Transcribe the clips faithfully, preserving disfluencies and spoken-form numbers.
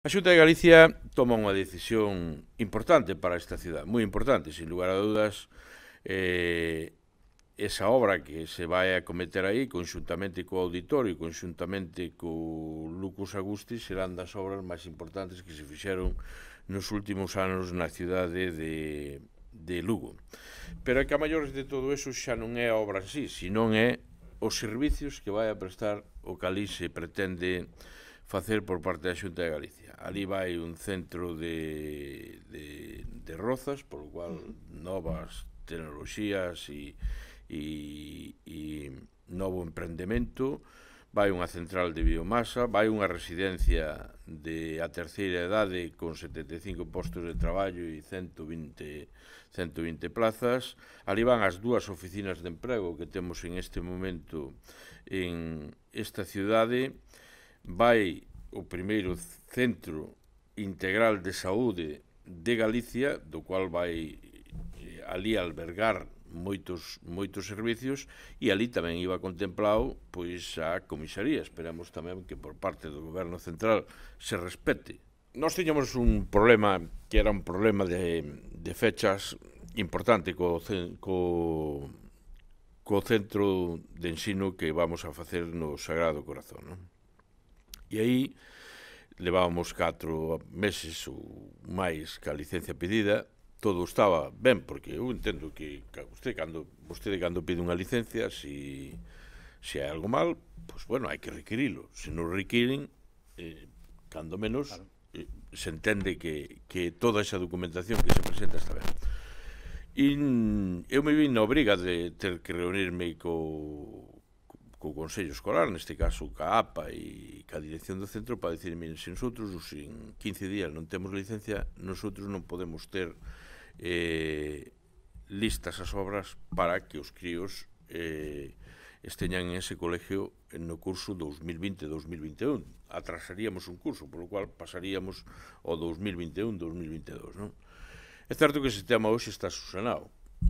A Xunta de Galicia toma unha decisión importante para esta cidade, moi importante, sin lugar a dudas. eh, esa obra que se vai a cometer aí, conxuntamente co auditorio, conxuntamente co Lucus Agusti, serán das obras máis importantes que se fixeron nos últimos anos na cidade de, de Lugo. Pero é que a maiores de todo eso xa non é a obra en sí, senón é os servicios que vai a prestar o que ali se pretende facer por parte da Xunta de Galicia. Ali vai un centro de, de, de rozas, por lo cual novas tecnoloxías e, e, e novo emprendemento, vai unha central de biomasa, vai unha residencia de a terceira idade con setenta e cinco postos de traballo e ciento vinte plazas. Ali van as dúas oficinas de emprego que temos en este momento en esta cidade. Vai o primeiro centro integral de saúde de Galicia, do cual vai ali albergar moitos moitos servicios, e ali tamén iba contemplado pois a comisaría. Esperamos tamén que por parte do goberno central se respete. Nós tiñamos un problema que era un problema de, de fechas importante co, co, co centro de ensino que vamos a facer no Sagrado Corazón, non? E aí levábamos catro meses ou máis que a licencia pedida. Todo estaba ben, porque eu entendo que vostede cando, vostede cando pide unha licencia, se, se hai algo mal, pois, bueno, hai que requirilo. Se non requiren, eh, cando menos, claro. eh, se entende que, que toda esa documentación que se presenta está ben. E eu me vi na obriga de ter que reunirme co co Consello Escolar, neste caso ca A P A e ca Dirección do Centro, para dicir, miren, se nosotros en quince días non temos licencia, nosotros non podemos ter eh, listas as obras para que os críos eh, esteñan en ese colegio no curso dos mil vinte dos mil vinte e un. Atrasaríamos un curso, por lo cual pasaríamos ao dos mil vinte e un dos mil vinte e dous, non? É certo que ese tema hoxe está susanado.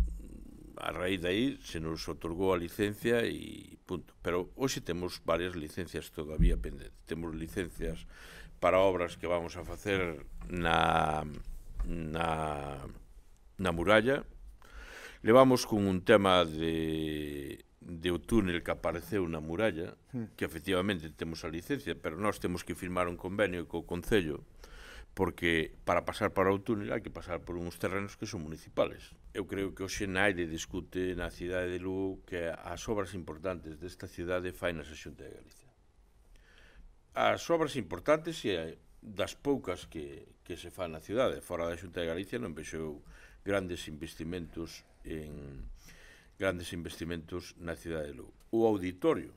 A raíz de aí se nos otorgou a licencia e punto. Pero hoxe temos varias licencias todavía pendentes. Temos licencias para obras que vamos a facer na, na, na muralla. Levamos con un tema de, de o túnel que apareceu na muralla, que efectivamente temos a licencia, pero nós temos que firmar un convenio co Concello, porque para pasar para o túnel hai que pasar por uns terrenos que son municipales. Eu creo que hoxe naide discute na cidade de Lugo que as obras importantes desta cidade fainas a Xunta de Galicia. As obras importantes e das poucas que, que se fan na cidade, fora da Xunta de Galicia non vexo grandes investimentos en grandes investimentos na cidade de Lugo. O auditorio,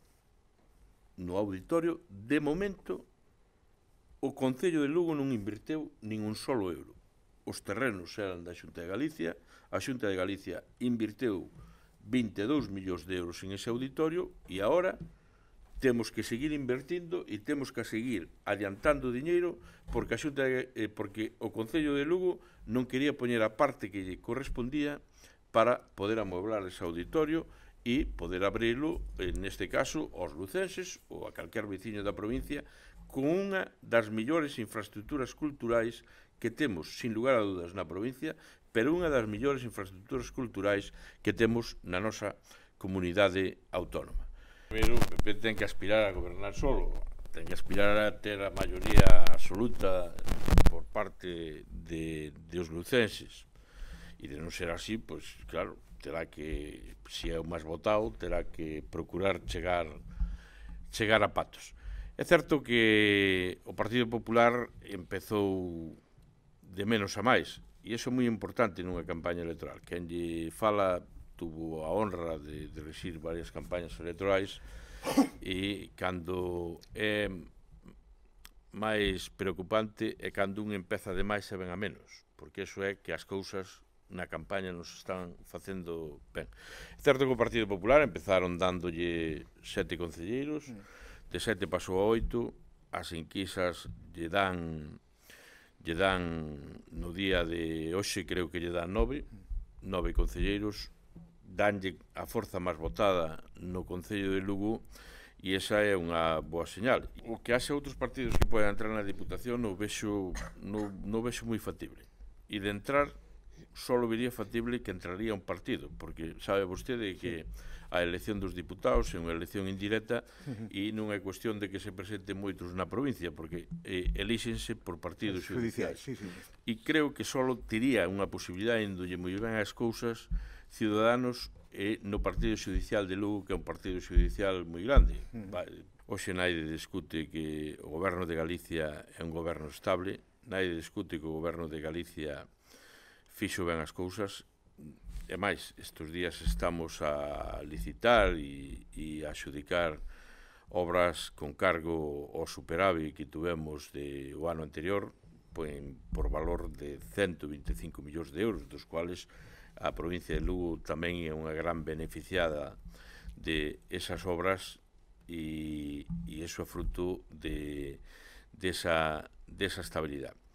no auditorio, de momento, o Concello de Lugo non inverteu nin un solo euro. Os terrenos eran da Xunta de Galicia, a Xunta de Galicia inverteu vinte e dous millóns de euros en ese auditorio e agora temos que seguir invertindo e temos que seguir adiantando diñeiro porque a Xunta de, eh, porque o Concello de Lugo non quería poñer a parte que lle correspondía para poder amueblar ese auditorio e poder abrilo, neste caso, aos lucenses ou a calquer veciño da provincia con unha das mellores infraestructuras culturais que temos, sin lugar a dudas, na provincia, pero unha das mellores infraestructuras culturais que temos na nosa comunidade autónoma. Primeiro, o P P ten que aspirar a gobernar solo, ten que aspirar a ter a maioría absoluta por parte de, de os lucenses. E de non ser así, pois, claro, terá que, se é o máis votado, terá que procurar chegar, chegar a patos. É certo que o Partido Popular empezou de menos a máis, e iso é moi importante nunha campaña electoral. Quen lle fala tuvo a honra de dirixir varias campañas electorais e cando é máis preocupante é cando un empeza de máis e ven a menos, porque iso é que as cousas na campaña nos están facendo ben. É certo que o Partido Popular empezaron dándolle sete concelleiros, de sete pasou a oito, as enquisas lle dan lle dan no día de hoxe creo que lle dan nove nove concelleiros, danlle a forza máis votada no Concello de Lugo e esa é unha boa señal. O que haxe outros partidos que poden entrar na Diputación non vexo, non, non vexo moi factible. E de entrar, só vería factible que entraría un partido, porque sabe vostede que a elección dos diputados é unha elección indirecta e non é cuestión de que se presenten moitos na provincia, porque eh, elíxense por partidos judiciais. Sí, sí. E creo que só tería unha posibilidade en dolle moi ben as cousas Ciudadanos e no partido judicial de Lugo, que é un partido judicial moi grande. Hoxe naide discute que o goberno de Galicia é un goberno estable, naide discute que o goberno de Galicia fixo ben as cousas, e máis, estes días estamos a licitar e, e a xudicar obras con cargo ao superávit que tuvemos de, o ano anterior, poen, por valor de ciento vinte e cinco millóns de euros, dos cuales a provincia de Lugo tamén é unha gran beneficiada de esas obras e, e iso é fruto de, de, esa, de esa estabilidade.